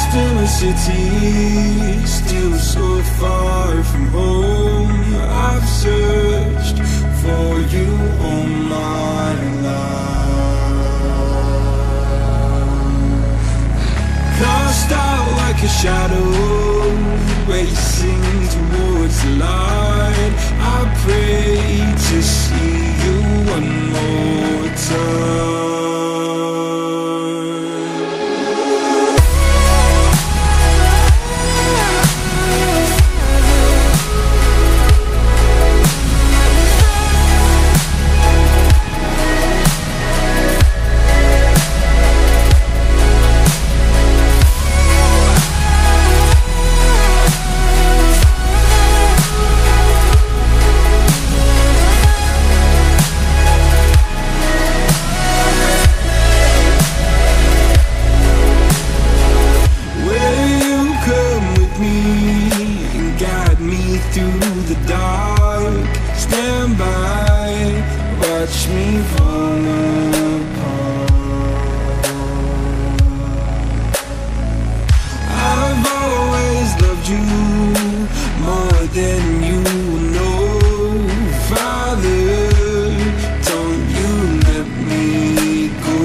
in a city, still so far from home. I've searched for you all my life. Cast out like a shadow, racing towards the light. I pray to see you one more time. Through the dark, stand by, watch me fall apart. I've always loved you more than you know. Father, don't you let me go.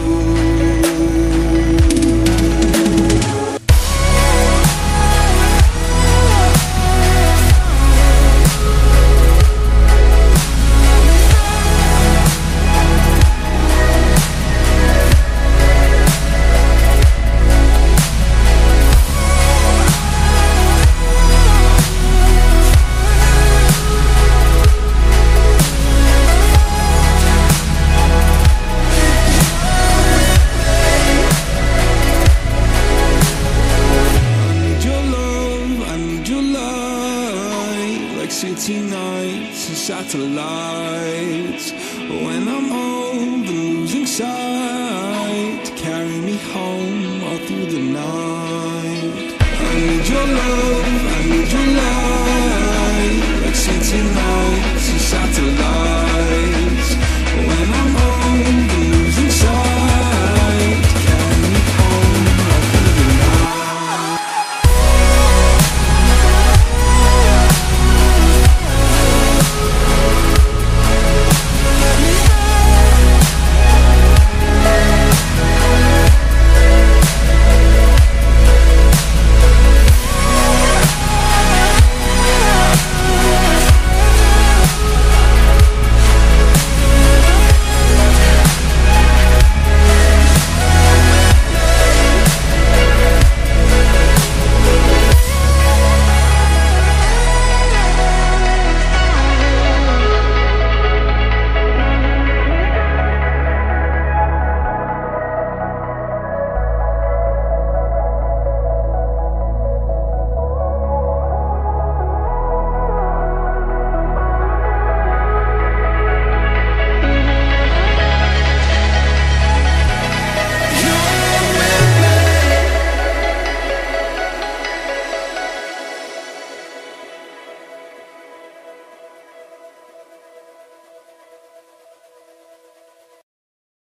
City nights and satellites. When I'm old and losing sight, carry me home all through the night. I need your love, I need your light. Like city nights and satellites.